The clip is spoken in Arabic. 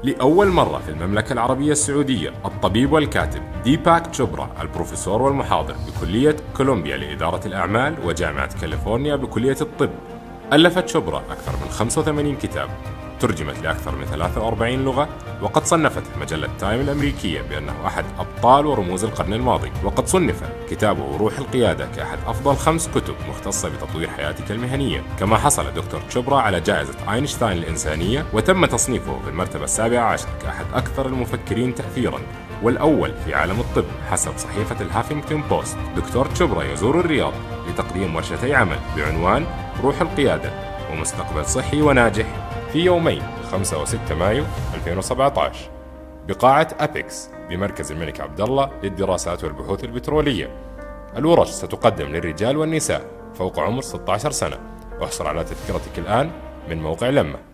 لأول مرة في المملكة العربية السعودية الطبيب والكاتب ديباك تشوبرا البروفيسور والمحاضر بكلية كولومبيا لإدارة الأعمال وجامعة كاليفورنيا بكلية الطب ألف تشوبرا أكثر من 85 كتاب ترجمت لأكثر من 43 لغة، وقد صنفت مجلة تايم الأمريكية بأنه أحد أبطال ورموز القرن الماضي، وقد صنف كتابه روح القيادة كأحد أفضل 5 كتب مختصة بتطوير حياتك المهنية. كما حصل دكتور تشوبرا على جائزة أينشتاين الإنسانية، وتم تصنيفه في المرتبة 17 كأحد أكثر المفكرين تأثيرا والأول في عالم الطب حسب صحيفة الهافينغتون بوست. دكتور تشوبرا يزور الرياض لتقديم ورشتي عمل بعنوان روح القيادة ومستقبل صحي وناجح في يومين 5 و6 مايو 2017 بقاعة أبيكس بمركز الملك عبد الله للدراسات والبحوث البترولية. الورش ستقدم للرجال والنساء فوق عمر 16 سنة. احصل على تذكرتك الآن من موقع لمة.